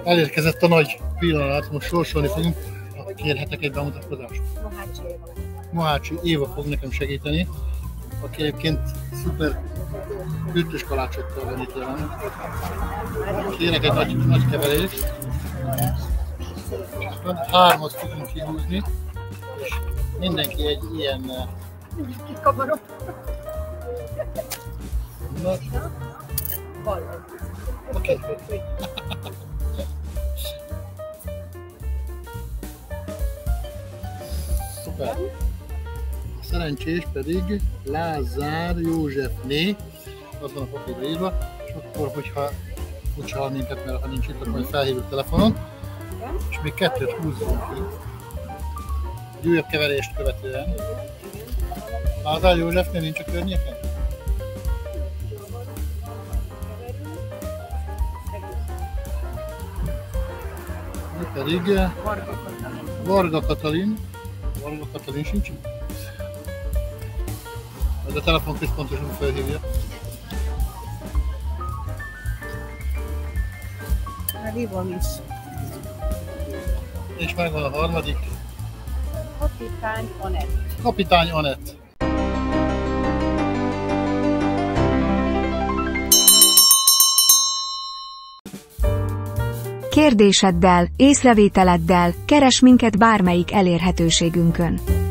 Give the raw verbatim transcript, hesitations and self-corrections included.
Elérkezett a nagy pillanat, most sorsolni fogunk. Kérhetek egy bemutatkozást? Mohácsi Éva. Mohácsi Éva fog nekem segíteni, aki egyébként szuper hűtős kalácsokkal van itt velem. Kérek egy nagy, nagy keverést. Hármat fogunk kihúzni, és mindenki egy ilyen... Kamarok. Oké. Szuper. A szerencsés pedig Lázár Józsefné, az van a papírra írva, és akkor, hogyha furcsa hal minket, mert ha nincs itt, akkor felhívjuk telefonon, és még kettőt húzzunk ki. Egy újabb keverést követően. Lázár Józsefné nincs a környéken? Mi pedig Varga Katalin. Varga Katalin sincs? Ez a telefonközpontosan felhívja. Hívom is. És megvan a harmadik. Kapitány Anett. Kapitány Anett. Kérdéseddel, észrevételeddel keres minket bármelyik elérhetőségünkön.